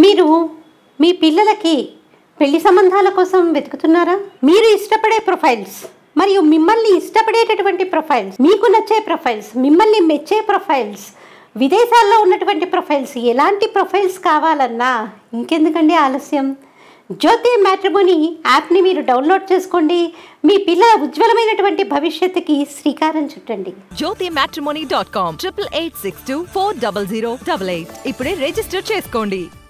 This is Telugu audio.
మీరు మీ పిల్లలకి పెళ్లి సంబంధాల కోసం వెతుకుతున్నారా? మీరు ఇష్టపడే ప్రొఫైల్స్ మరియు మిమ్మల్ని ఇష్టపడేటటువంటి ప్రొఫైల్స్, మీకు నచ్చే ప్రొఫైల్స్, మిమ్మల్ని మెచ్చే ప్రొఫైల్స్, విదేశాల్లో ఉన్నటువంటి ప్రొఫైల్స్, ఎలాంటి ప్రొఫైల్స్ కావాలన్నా ఇంకెందుకండి ఆలస్యం? జ్యోతి మ్యాట్రిమోనీ యాప్ని మీరు డౌన్లోడ్ చేసుకోండి. మీ పిల్లల ఉజ్వలమైనటువంటి భవిష్యత్తుకి శ్రీకారం చుట్టండి. jyotimatrimony.com 8886240088 ఇప్పుడే రిజిస్టర్ చేసుకోండి.